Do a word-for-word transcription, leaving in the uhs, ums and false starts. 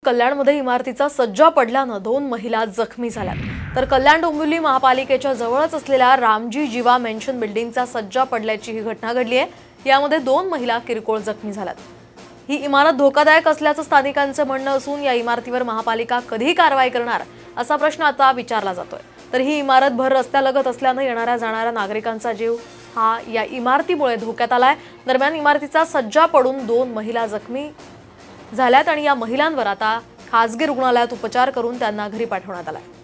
कल्याणमध्ये इमारतीचा सज्जा पडल्यानं दोन महिला जखमी झाल्यात। तर कल्याण डोंबिवली महापालिकेच्या जवळच असलेल्या रामजी जीवा मेन्शन बिल्डिंगचा सज्जा पडल्याची ही घटना घडली आहे। यामध्ये दोन महिला किरकोळ जखमी झाल्यात। ही इमारत धोकादायक असल्याचं स्थानिकांचं म्हणणं असून या इमारतीवर महापालिका कधी कारवाई करणार असा प्रश्न आता विचारला जातोय। तर ही इमारत भर रस्त्यालगत असल्यानं येणाऱ्या जाणाऱ्या नागरिकांचा जीव हा या इमारतीमुळे धोक्यात आलाय। दरम्यान इमारतीचा सज्जा पडून दोन महिला जखमी झाल्यात आणि या महिलांवर आता खासगी रुग्णालयात उपचार करून त्यांना घरी पाठवण्यात आलाय।